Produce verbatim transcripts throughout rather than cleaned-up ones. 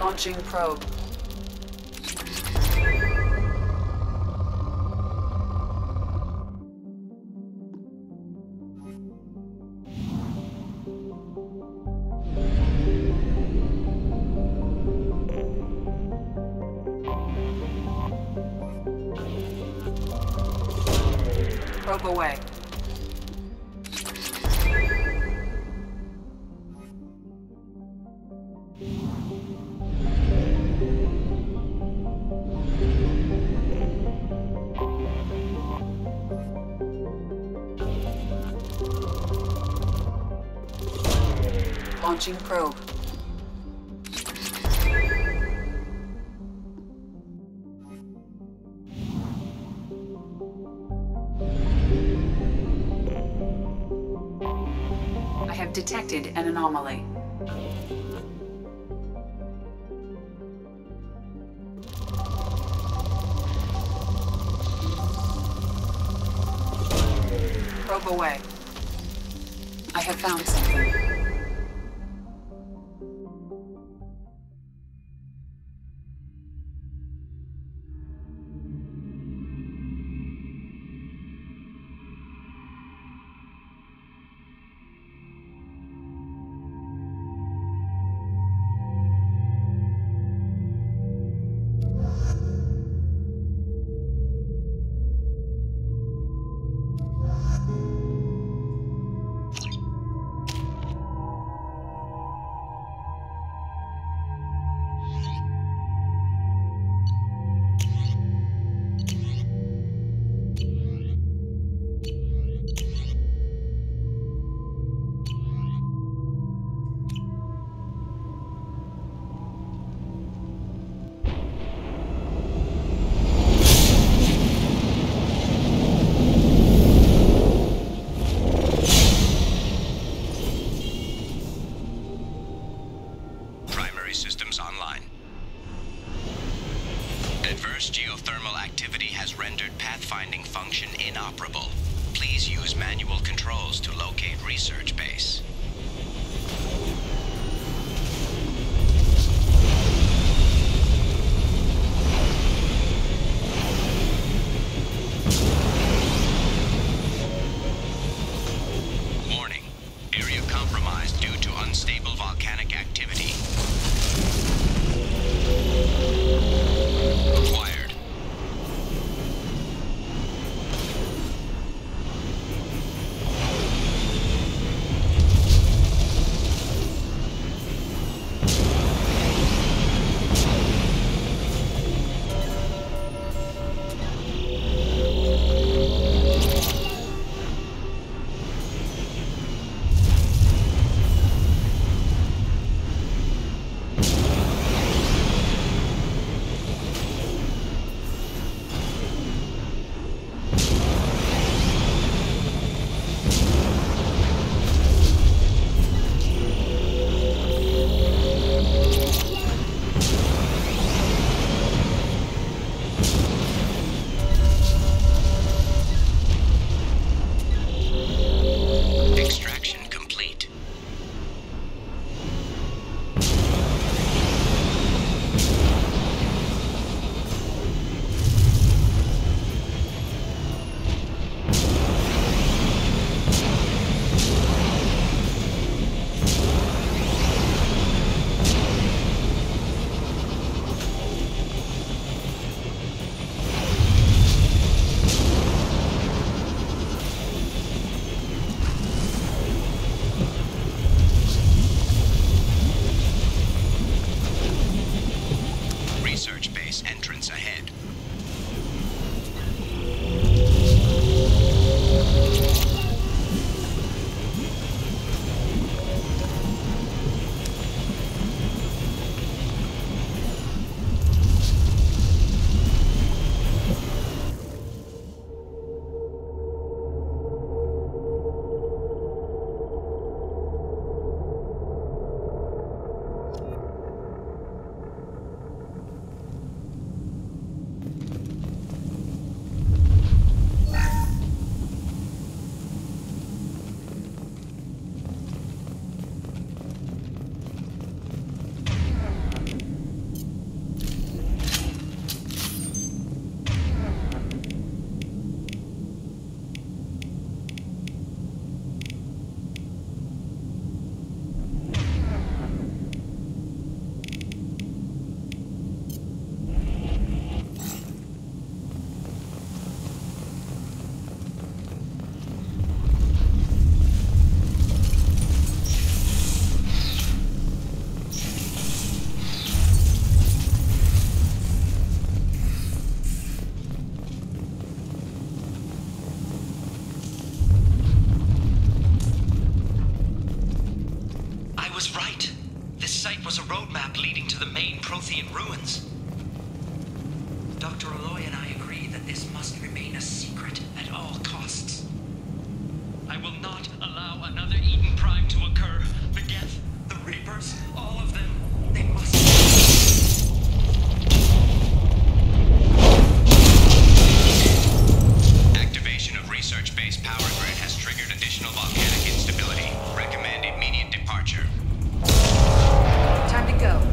Launching probe. Probe away. Launching probe. I have detected an anomaly. Probe away. I have found something. Systems online. Adverse geothermal activity has rendered pathfinding function inoperable. Please use manual controls to locate research base. Warning. Area compromised due to unstable volcanic activity. Acquired. site was a roadmap leading to the main Prothean ruins. Doctor Aloy and I agree that this must remain a secret at all costs. I will not allow another Eden Prime to occur. The Geth, the Reapers, all of them, they must... Activation of research-based power grid has triggered additional volcanic instability. Recommend immediate departure. Time to go.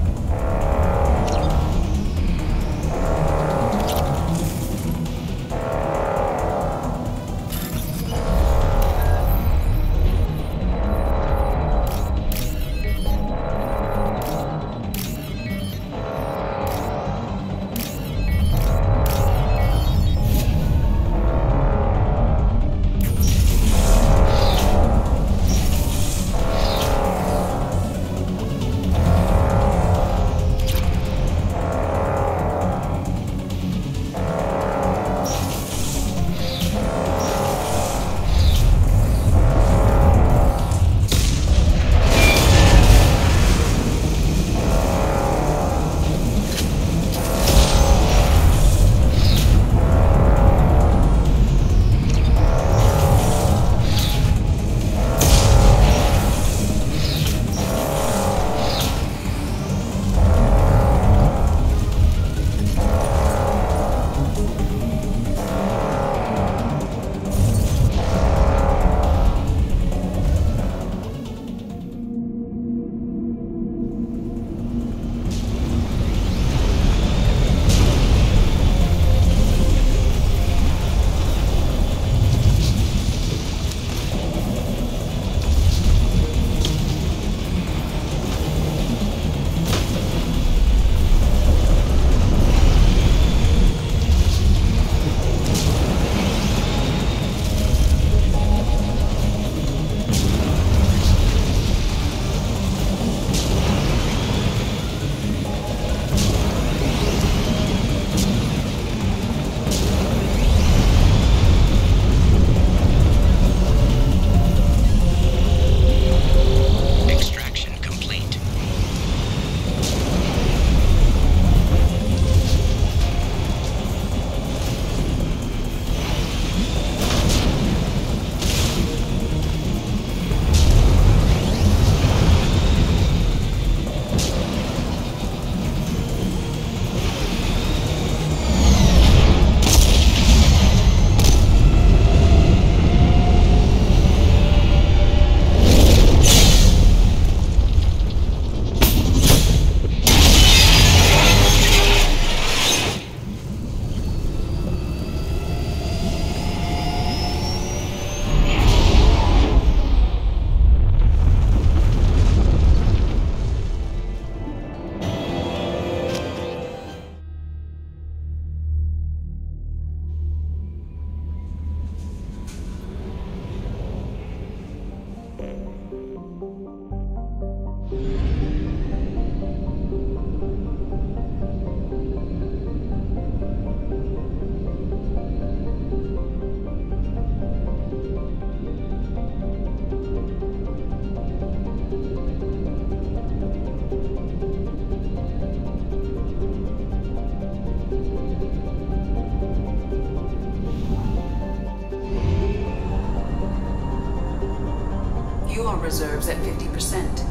Fuel reserves at fifty percent.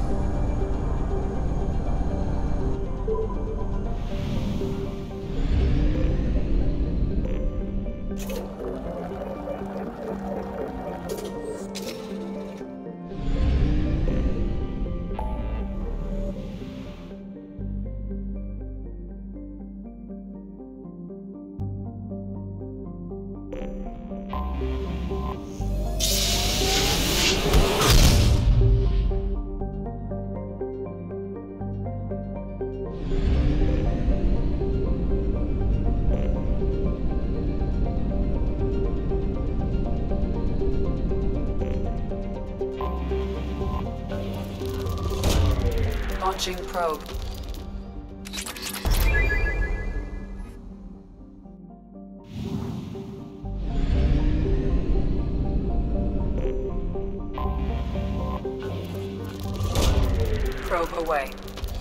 Launching probe. Probe Probe away.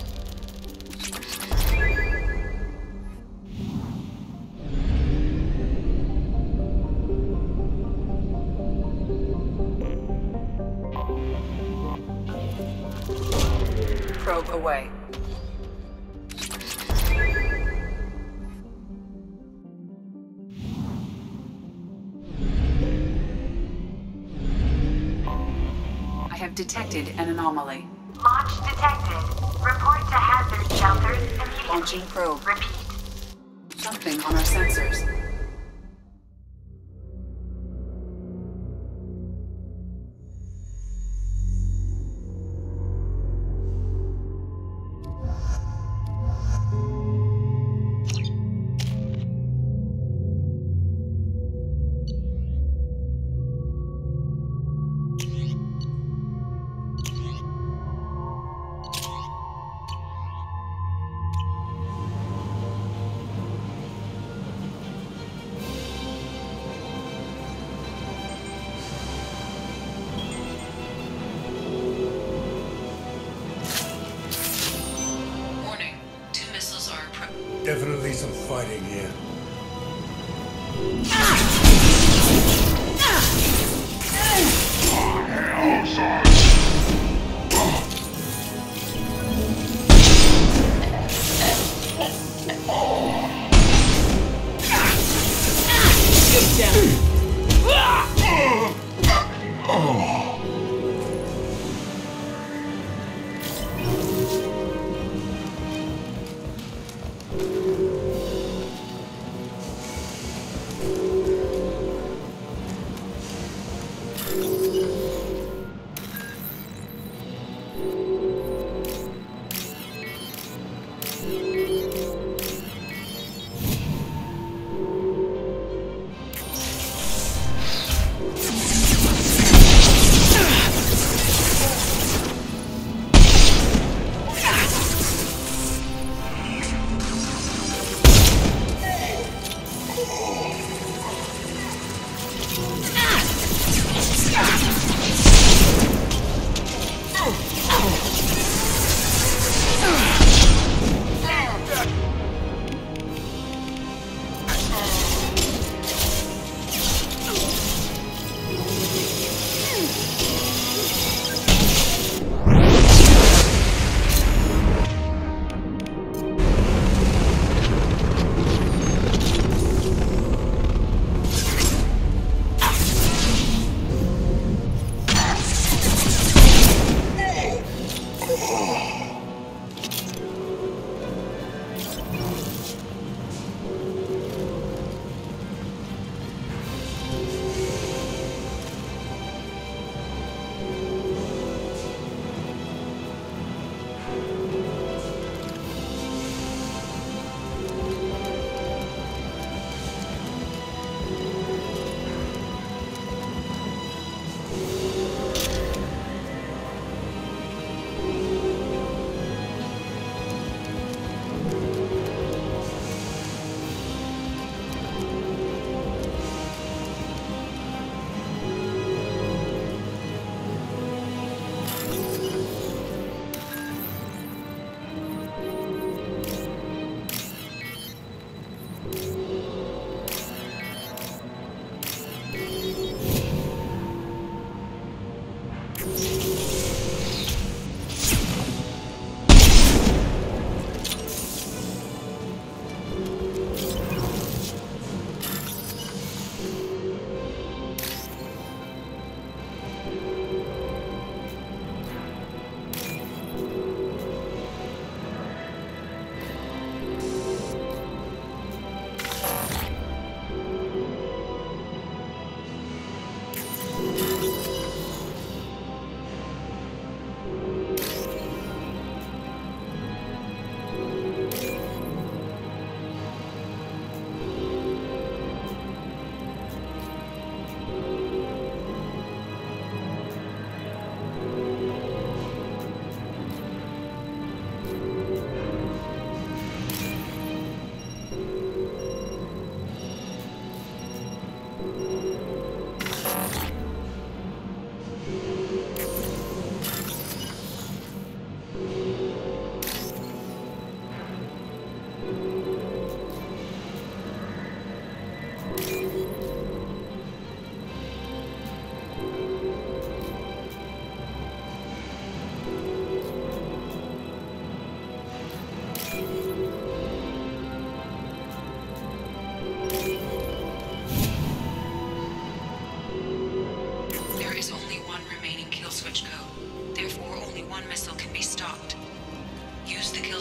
Probe away. I have detected an anomaly. Launch detected. Report to hazard shelters immediately. Launching probe. Repeat. Something on our sensors. Definitely some fighting here. Get down.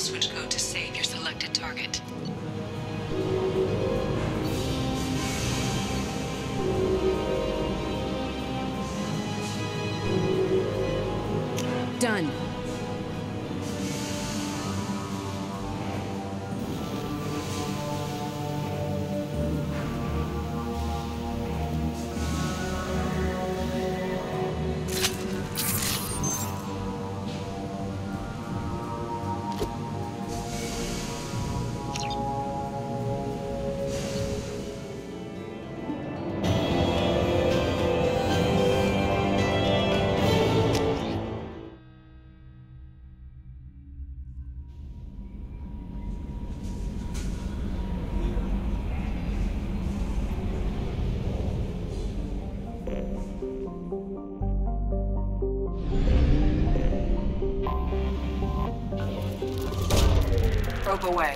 switch code to save your selected target. Done. Probe away.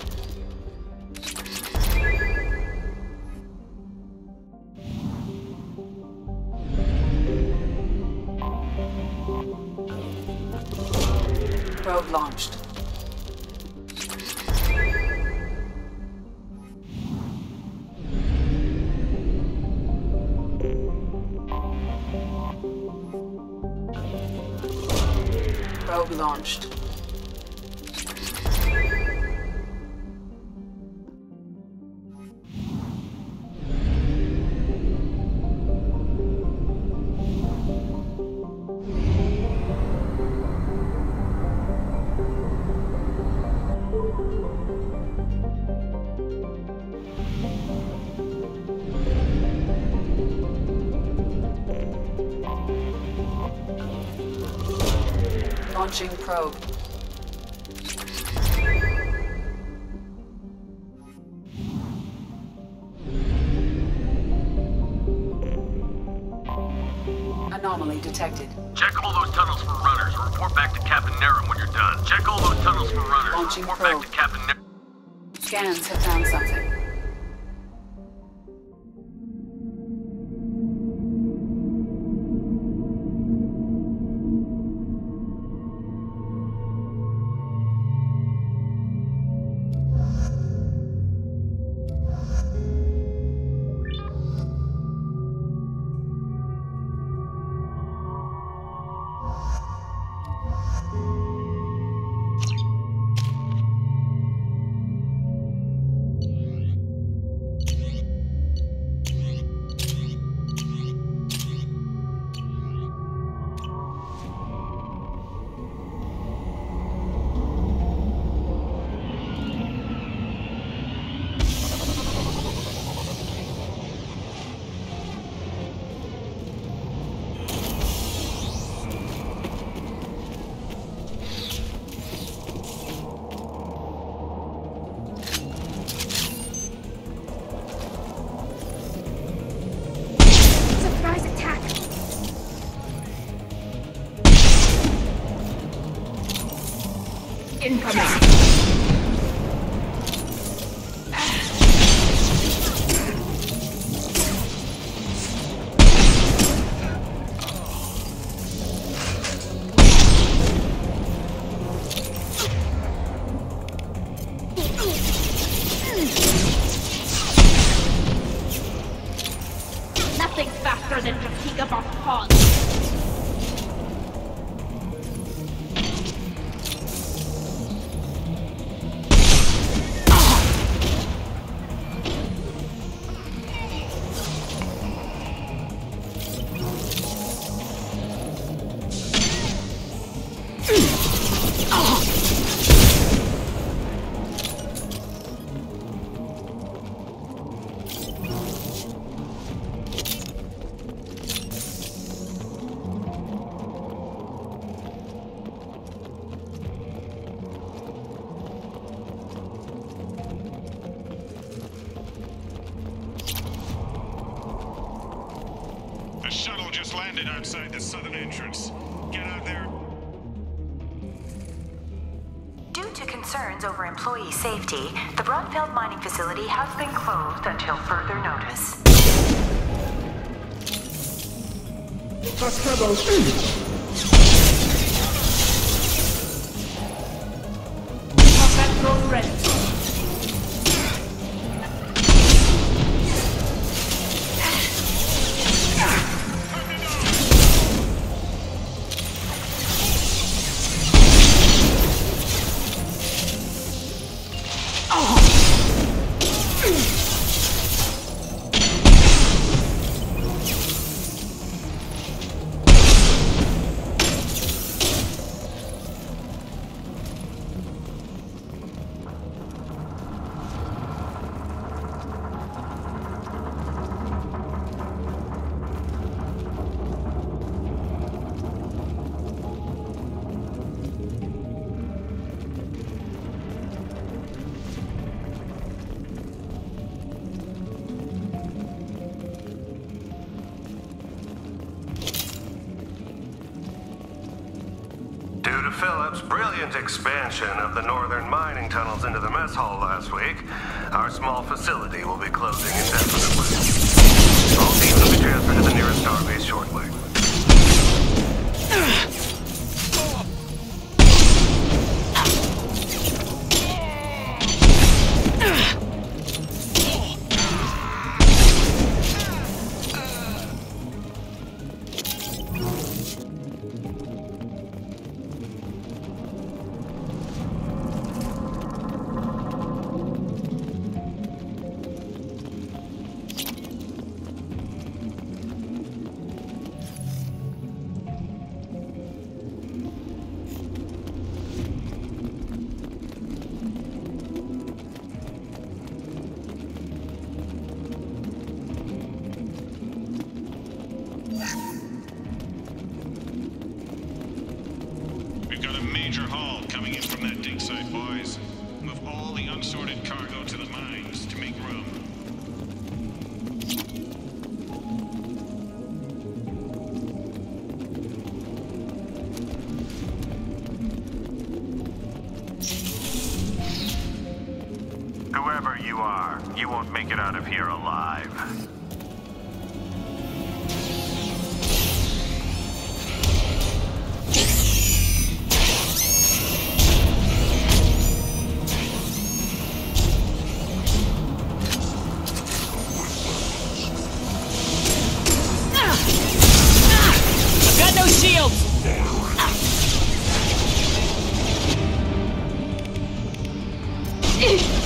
Probe launched. Probe launched. Launching probe. Anomaly detected. Check all those tunnels for runners. Report back to Captain Nerum when you're done. Check all those tunnels for runners. Launching Report probe. back to Captain Nerum. Scans have found something. Incoming! Nothing faster than fatigue of our pawns. Shuttle just landed outside the southern entrance. Get out there. Due to concerns over employee safety, the Brunfeld mining facility has been closed until further notice. Got trouble. friends. Phillips' brilliant expansion of the northern mining tunnels into the mess hall last week, our small facility will be closing indefinitely. All teams will be transferred to the nearest starbase shortly. Major haul coming in from that dig site, boys. Move all the unsorted cargo to the mines to make room. Whoever you are, you won't make it out of here alive. Shields!